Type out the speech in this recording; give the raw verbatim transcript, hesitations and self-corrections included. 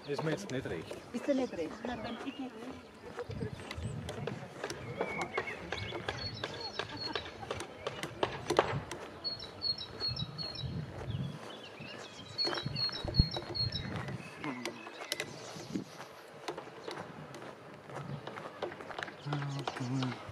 Ist mir jetzt nicht recht. Ist dir nicht recht? Na, dann ich nicht. Okay.